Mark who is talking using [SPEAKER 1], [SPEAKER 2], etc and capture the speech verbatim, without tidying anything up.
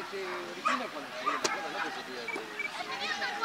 [SPEAKER 1] se origina cuando hay una guerra, no que sería de, de